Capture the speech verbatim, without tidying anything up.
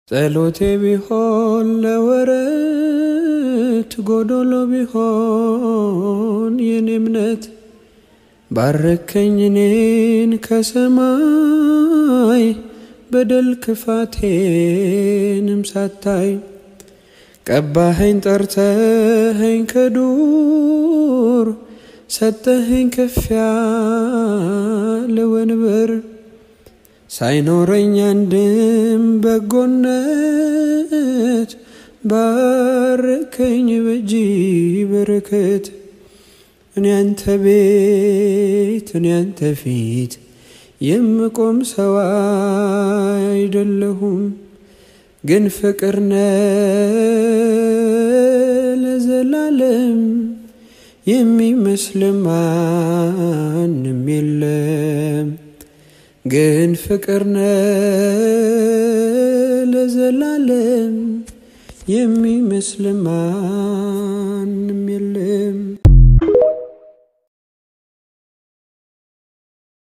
ጸሎቴ ቢሆን ለወረት ጎዶሎ ቢሆን የኔ እምነት ባረከኝ እኔን ከሰማይ በደል ክፋቴንም ሳታይ ቀባኸኝ ጠርተኸኝ ከዱር ሰጠኸኝ ከፍ ያለ ወንበር ሳይኖረኝ አንድም በጎነት ባረከኝ በእጅ በረከት እኔ አንተ ቤት እኔ አንተ ፊት የምቆም ሰው አይደለሁም ግን ፍቅር ነህ ለዘላለም የሚመስል ማንም የለም ግን ፍቅር ነህ ለዘላለም የሚመስል ማንም